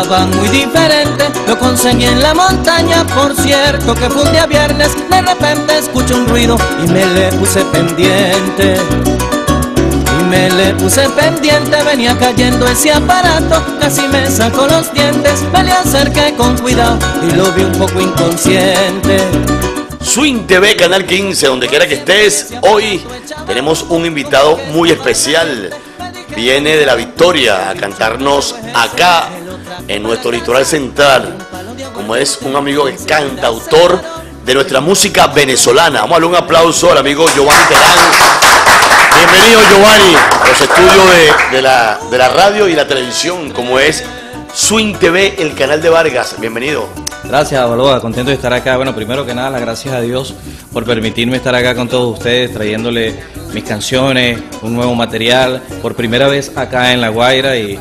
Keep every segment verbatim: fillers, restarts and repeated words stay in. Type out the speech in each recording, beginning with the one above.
cantaban muy diferente. Lo conseguí en la montaña, por cierto que fue un día viernes. De repente escuché un ruido y me le puse pendiente. Y me le puse pendiente, venía cayendo ese aparato, casi me sacó los dientes. Me le acerqué con cuidado y lo vi un poco inconsciente. Swing T V, Canal quince, donde quiera que estés. Hoy tenemos un invitado muy especial. Viene de La Victoria a cantarnos acá en nuestro litoral central. Como es un amigo que canta, autor de nuestra música venezolana. Vamos a darle un aplauso al amigo Giovanni Terán. Bienvenido, Giovanni, a los estudios de, de, la, de la radio y la televisión, como es Swing T V, el canal de Vargas. Bienvenido. Gracias, Baloa, contento de estar acá. Bueno, primero que nada, las gracias a Dios por permitirme estar acá con todos ustedes, trayéndole mis canciones, un nuevo material, por primera vez acá en La Guaira, y,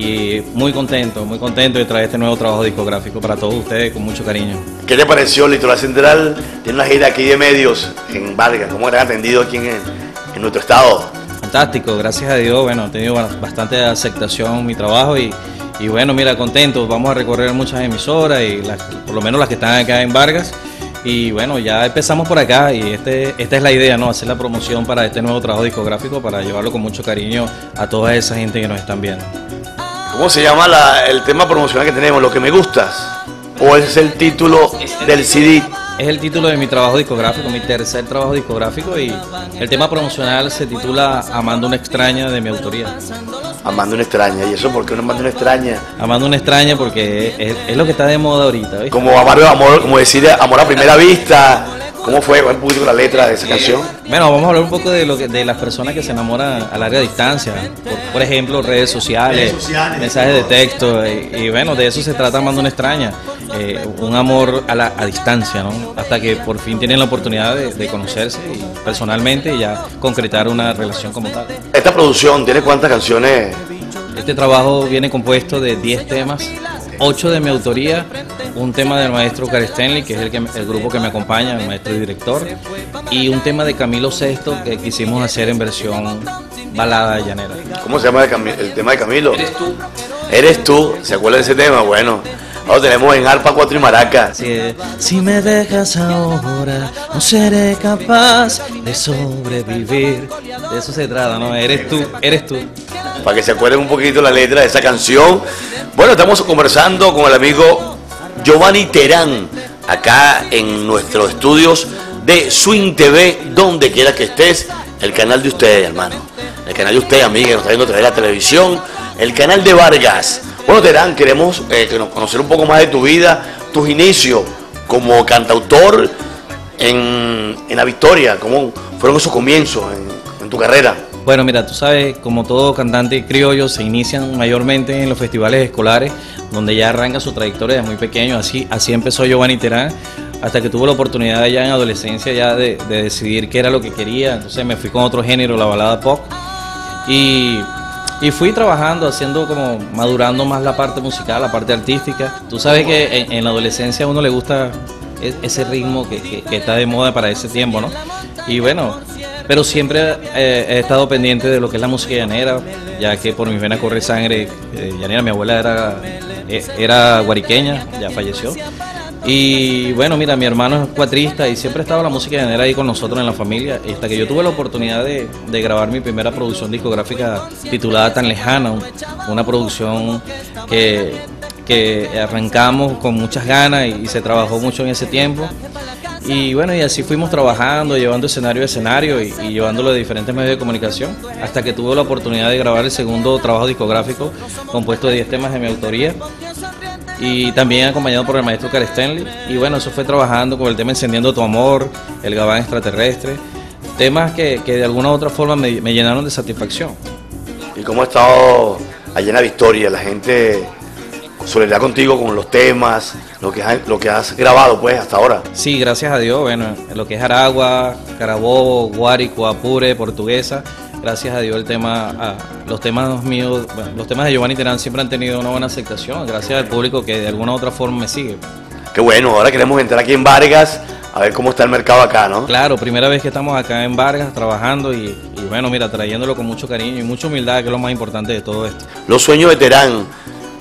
y muy contento, muy contento de traer este nuevo trabajo discográfico para todos ustedes con mucho cariño. ¿Qué te pareció el Litoral Central? Tiene una gira aquí de medios en Vargas. ¿Cómo eran atendido aquí en, en nuestro estado? Fantástico, gracias a Dios. Bueno, he tenido bastante aceptación mi trabajo y Y bueno, mira, contentos, vamos a recorrer muchas emisoras, y las, por lo menos las que están acá en Vargas. Y bueno, ya empezamos por acá y este, esta es la idea, ¿no? Hacer la promoción para este nuevo trabajo discográfico, para llevarlo con mucho cariño a toda esa gente que nos están viendo. ¿Cómo se llama la, el tema promocional que tenemos? ¿Lo que me gustas? ¿O ese es el título del C D? Es el título de mi trabajo discográfico, mi tercer trabajo discográfico, y el tema promocional se titula Amando una extraña, de mi autoría. Amando una extraña. ¿Y eso por qué no amando una extraña? Amando una extraña porque es, es lo que está de moda ahorita, ¿viste? Como amar, amor, como decir amor a primera vista. ¿Cómo fue? ¿Cuál un poquito la letra de esa canción? Bueno, vamos a hablar un poco de lo que, de las personas que se enamoran a larga distancia. Por, por ejemplo, redes sociales, redes sociales mensajes de texto. Y, y bueno, de eso se trata Amando una extraña. Eh, un amor a, la, a distancia, ¿no? Hasta que por fin tienen la oportunidad de, de conocerse y personalmente, y ya concretar una relación como tal. ¿Esta producción tiene cuántas canciones? Este trabajo viene compuesto de diez temas, ocho de mi autoría, un tema del maestro Oscar Stanley, que es el, que, el grupo que me acompaña, el maestro y director, y un tema de Camilo Sesto que quisimos hacer en versión balada llanera. ¿Cómo se llama el, el tema de Camilo? Eres tú. Eres tú, ¿se acuerda de ese tema? Bueno, lo tenemos en arpa, cuatro y maraca. Si, si me dejas ahora, no seré capaz de sobrevivir. De eso se trata, ¿no? Eres tú, eres tú. Para que se acuerden un poquito la letra de esa canción. Bueno, estamos conversando con el amigo Giovanni Terán, acá en nuestros estudios de Swing T V, donde quiera que estés, el canal de ustedes, hermano. El canal de ustedes, amiga, que nos está viendo a través de la televisión, el canal de Vargas. Bueno, Terán, queremos eh, conocer un poco más de tu vida, tus inicios como cantautor en, en La Victoria. ¿Cómo fueron esos comienzos en, en tu carrera? Bueno, mira, tú sabes, como todo cantante criollo, se inician mayormente en los festivales escolares, donde ya arranca su trayectoria desde muy pequeño. Así, así empezó Giovanni Terán, hasta que tuve la oportunidad ya en adolescencia ya de, de decidir qué era lo que quería. Entonces me fui con otro género, la balada pop, y, y fui trabajando, haciendo como, madurando más la parte musical, la parte artística. Tú sabes que en, en la adolescencia a uno le gusta ese ritmo que, que, que está de moda para ese tiempo, ¿no? Y bueno, pero siempre eh, he estado pendiente de lo que es la música llanera, ya que por mis venas corre sangre eh, llanera. Mi abuela era, eh, era guariqueña, ya falleció. Y bueno, mira, mi hermano es cuatrista y siempre ha estado la música llanera ahí con nosotros en la familia, hasta que yo tuve la oportunidad de, de grabar mi primera producción discográfica titulada Tan Lejana, una producción que, que arrancamos con muchas ganas y, y se trabajó mucho en ese tiempo. Y bueno, y así fuimos trabajando, llevando escenario a escenario y, y llevándolo de diferentes medios de comunicación, hasta que tuve la oportunidad de grabar el segundo trabajo discográfico compuesto de diez temas de mi autoría, y también acompañado por el maestro Oscar Stanley. Y bueno, eso fue trabajando con el tema Encendiendo tu Amor, El Gabán Extraterrestre, temas que, que de alguna u otra forma me, me llenaron de satisfacción. ¿Y cómo ha estado allá en La Victoria? La gente solidaridad contigo con los temas, lo que, has, lo que has grabado pues hasta ahora. Sí, gracias a Dios, bueno, lo que es Aragua, Carabobo, Guárico, Apure, Portuguesa, gracias a Dios el tema, ah, los temas míos, bueno, los temas de Giovanni Terán siempre han tenido una buena aceptación, gracias al público que de alguna u otra forma me sigue. Qué bueno, ahora queremos entrar aquí en Vargas, a ver cómo está el mercado acá, ¿no? Claro, primera vez que estamos acá en Vargas trabajando y, y bueno, mira, trayéndolo con mucho cariño y mucha humildad, que es lo más importante de todo esto. Los sueños de Terán,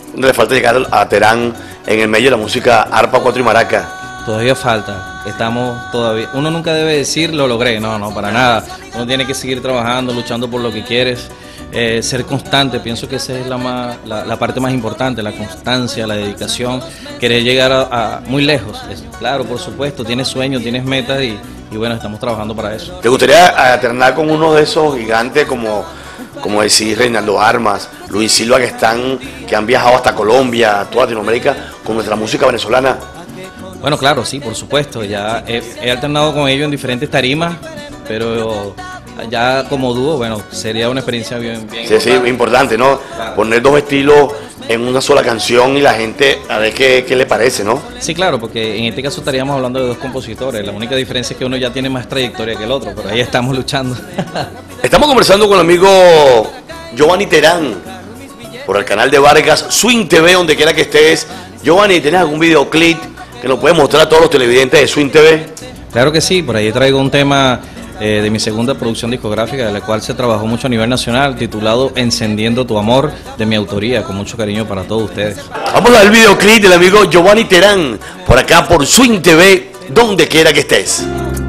le falta llegar a Terán en el medio de la música arpa, cuatro y maraca? Todavía falta, estamos todavía, uno nunca debe decir lo logré, no, no, para nada, uno tiene que seguir trabajando, luchando por lo que quieres, eh, ser constante, pienso que esa es la, más, la, la parte más importante, la constancia, la dedicación, querer llegar a, a muy lejos, es, claro, por supuesto, tienes sueños, tienes metas y, y bueno, estamos trabajando para eso. ¿Te gustaría alternar con uno de esos gigantes como, como decís, Reinaldo Armas, Luis Silva, que están, que han viajado hasta Colombia, toda Latinoamérica, con nuestra música venezolana? Bueno, claro, sí, por supuesto, ya he, he alternado con ellos en diferentes tarimas, pero ya como dúo, bueno, sería una experiencia bien... bien sí, sí, importante, ¿no? Claro. Poner dos estilos en una sola canción y la gente a ver qué, qué le parece, ¿no? Sí, claro, porque en este caso estaríamos hablando de dos compositores, la única diferencia es que uno ya tiene más trayectoria que el otro, pero ahí estamos luchando. Estamos conversando con el amigo Giovanni Terán por el canal de Vargas, Swing T V, donde quiera que estés. Giovanni, ¿tenés algún videoclip que nos puede mostrar a todos los televidentes de Swing T V? Claro que sí, por ahí traigo un tema eh, de mi segunda producción discográfica, de la cual se trabajó mucho a nivel nacional, titulado Encendiendo tu amor, de mi autoría, con mucho cariño para todos ustedes. Vamos a ver el videoclip del amigo Giovanni Terán, por acá por Swing T V, donde quiera que estés.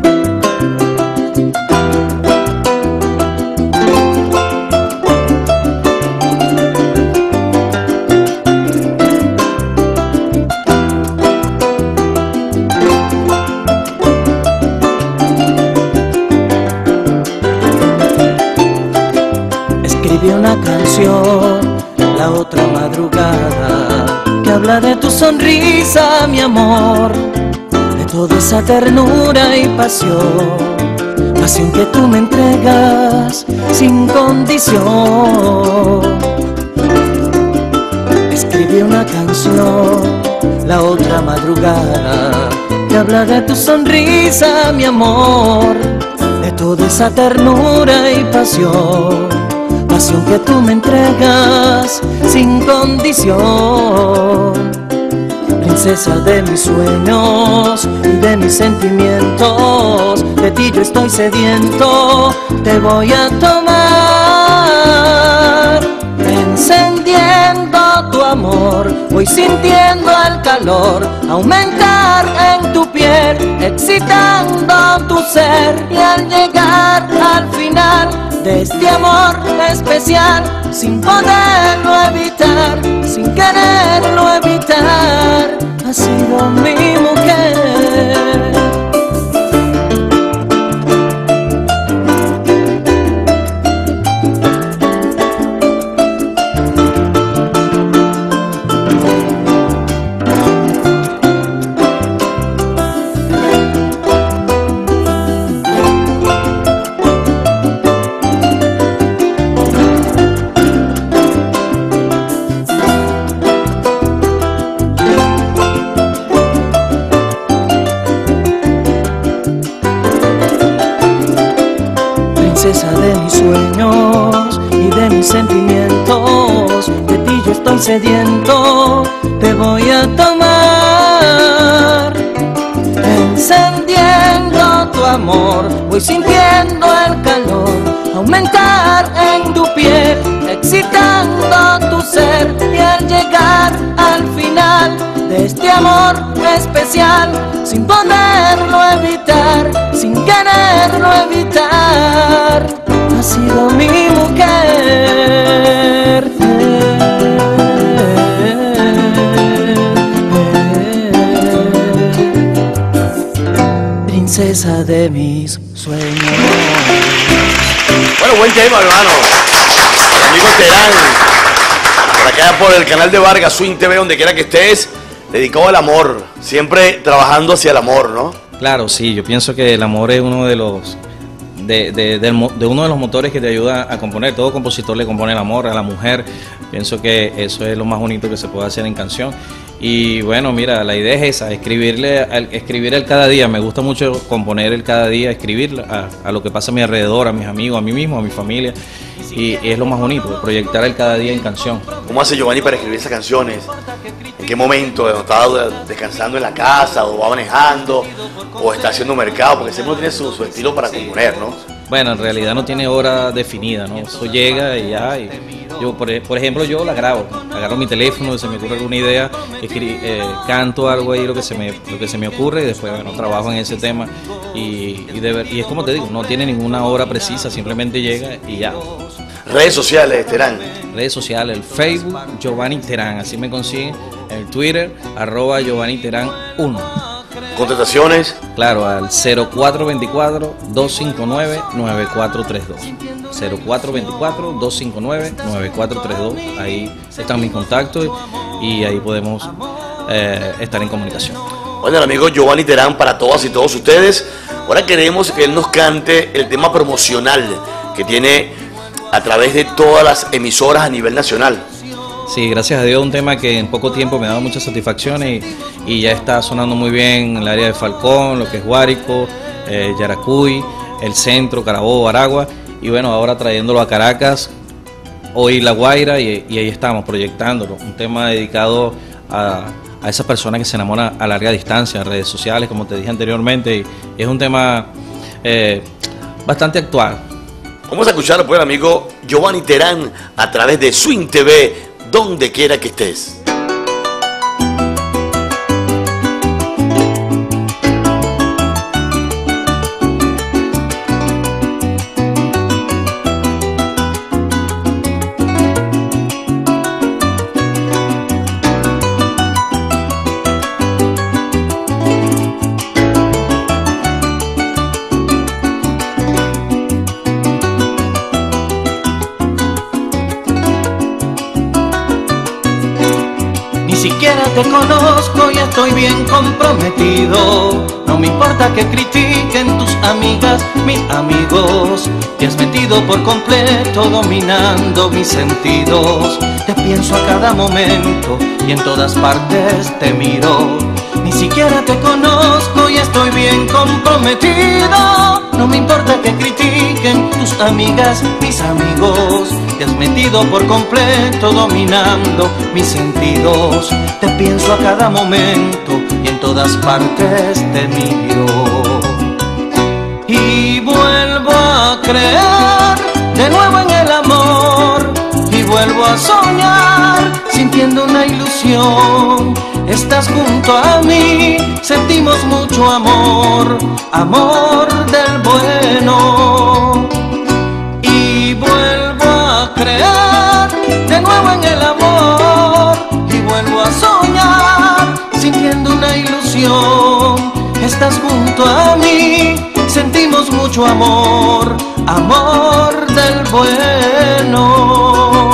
Escribí una canción la otra madrugada que habla de tu sonrisa, mi amor, de toda esa ternura y pasión, pasión que tú me entregas sin condición. Escribí una canción la otra madrugada que habla de tu sonrisa, mi amor, de toda esa ternura y pasión, pasión que tú me entregas sin condición. Princesa de mis sueños y de mis sentimientos, de ti yo estoy sediento, te voy a tomar. Encendiendo tu amor, voy sintiendo el calor aumentar en tu piel, excitando tu ser, y al llegar al final de este amor especial, sin poderlo evitar, sin quererlo evitar, ha sido mi mujer. Princesa de mis sueños y de mis sentimientos, de ti yo estoy sediento, te voy a tomar. Encendiendo tu amor, voy sintiendo el calor aumentar en tu piel, excitando tu ser, y al llegar al final de este amor especial, sin poderlo evitar, sin quererlo evitar, ha sido mi mujer. Princesa de mis sueños. Bueno, buen tema, hermano. El amigo Terán, por acá por el canal de Vargas, Swing T V, donde quiera que estés, dedicado al amor, siempre trabajando hacia el amor, ¿no? Claro, sí, yo pienso que el amor es uno de los de, de, de, de uno de los motores que te ayuda a componer. Todo compositor le compone el amor a la mujer. Pienso que eso es lo más bonito que se puede hacer en canción. Y bueno, mira, la idea es esa, escribirle, escribir el cada día. Me gusta mucho componer el cada día, escribir a, a lo que pasa a mi alrededor, a mis amigos, a mí mismo, a mi familia. Y, y es lo más bonito, proyectar el cada día en canción. ¿Cómo hace Giovanni para escribir esas canciones? ¿En qué momento? ¿Está descansando en la casa, o va manejando, o está haciendo mercado? Porque siempre tiene su, su estilo para componer, ¿no? Bueno, en realidad no tiene hora definida, ¿no? Eso llega y ya, y, Yo, por, por ejemplo, yo la grabo, agarro mi teléfono, se me ocurre alguna idea, escri eh, canto algo ahí, lo que se me, lo que se me ocurre, y después, bueno, trabajo en ese tema. Y, y, de ver, y es como te digo, no tiene ninguna hora precisa, simplemente llega y ya. Redes sociales, Terán. Redes sociales, el Facebook, Giovanni Terán, así me consiguen, el Twitter, arroba Giovanni Terán uno. Contrataciones. Claro, al cero cuatro dos cuatro, dos cinco nueve, nueve cuatro tres dos. cero cuatro dos cuatro, dos cinco nueve, nueve cuatro tres dos. Ahí están mis contactos y ahí podemos eh, estar en comunicación. Bueno, el amigo Giovanni Terán para todas y todos ustedes. Ahora queremos que él nos cante el tema promocional que tiene a través de todas las emisoras a nivel nacional. Sí, gracias a Dios, un tema que en poco tiempo me ha dado muchas satisfacciones y, y ya está sonando muy bien en el área de Falcón, lo que es Guárico, eh, Yaracuy, el centro, Carabobo, Aragua, y bueno, ahora trayéndolo a Caracas, hoy La Guaira, y, y ahí estamos proyectándolo, un tema dedicado a, a esas personas que se enamoran a larga distancia, en redes sociales, como te dije anteriormente, y, y es un tema eh, bastante actual. Vamos a escuchar pues al amigo Giovanni Terán a través de Swing T V, donde quiera que estés. Ni siquiera te conozco y estoy bien comprometido. No me importa que critiquen tus amigas, mis amigos. Te has metido por completo dominando mis sentidos. Te pienso a cada momento y en todas partes te miro. Ni siquiera te conozco y estoy bien comprometido. No me importa que critiquen tus amigas, mis amigos. Te has metido por completo dominando mis sentidos. Te pienso a cada momento y en todas partes te miro. Y vuelvo a creer de nuevo en el amor. Y vuelvo a soñar sintiendo una ilusión. Estás junto a mí, sentimos mucho amor, amor del bueno. Y vuelvo a creer de nuevo en el amor. Y vuelvo a soñar sintiendo una ilusión. Estás junto a mí, sentimos mucho amor, amor del bueno.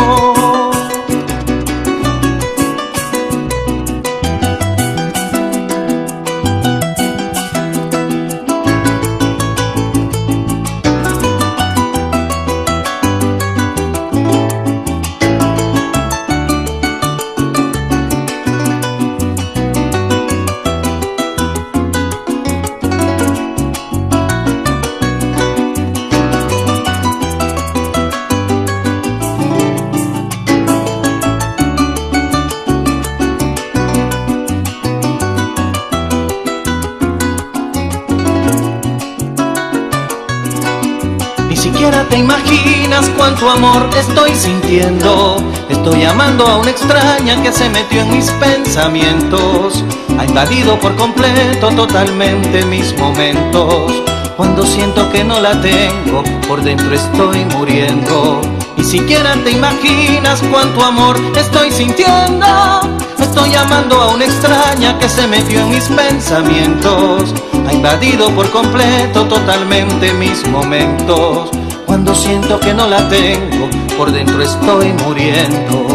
Ni siquiera te imaginas cuánto amor estoy sintiendo. Estoy amando a una extraña que se metió en mis pensamientos. Ha invadido por completo totalmente mis momentos. Cuando siento que no la tengo, por dentro estoy muriendo. Ni siquiera te imaginas cuánto amor estoy sintiendo. Estoy amando a una extraña que se metió en mis pensamientos. Ha invadido por completo totalmente mis momentos. Cuando siento que no la tengo, por dentro estoy muriendo.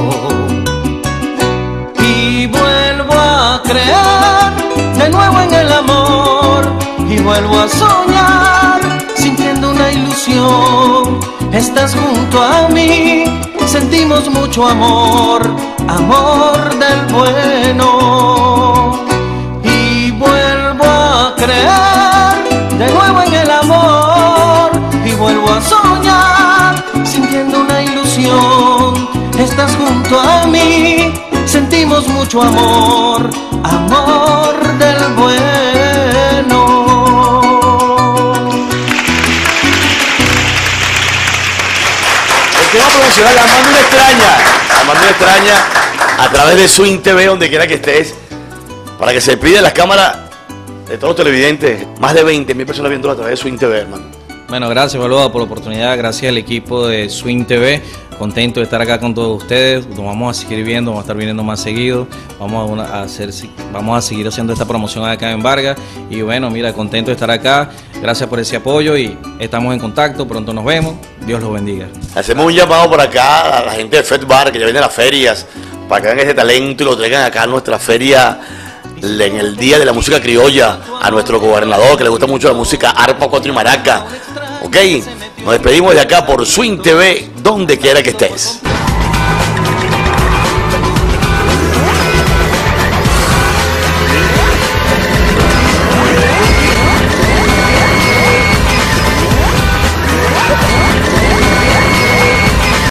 Y vuelvo a creer de nuevo en el amor. Y vuelvo a soñar sintiendo una ilusión. Estás junto a mí, sentimos mucho amor, amor del bueno. Y vuelvo a creer de nuevo en el amor. Y vuelvo a soñar sintiendo una ilusión. Estás junto a mí, sentimos mucho amor, amor del bueno. El tema internacional, Armando una extraña. Armando una extraña a través de Swing T V, donde quiera que estés, para que se pide las cámaras de todos los televidentes. Más de veinte mil personas viéndolo a través de Swing T V, hermano. Bueno, gracias, Balboa, por la oportunidad. Gracias al equipo de Swing T V. Contento de estar acá con todos ustedes. Nos vamos a seguir viendo, vamos a estar viniendo más seguido. Vamos a, una, a hacer, vamos a seguir haciendo esta promoción acá en Vargas. Y bueno, mira, contento de estar acá. Gracias por ese apoyo y estamos en contacto. Pronto nos vemos. Dios los bendiga. Hacemos un llamado por acá a la gente de Fed Bar, que ya viene a las ferias, para que hagan ese talento y lo traigan acá a nuestra feria en el Día de la Música Criolla, a nuestro gobernador, que le gusta mucho la música arpa, cuatro y maraca. Ok, nos despedimos de acá por Swing T V, donde quiera que estés.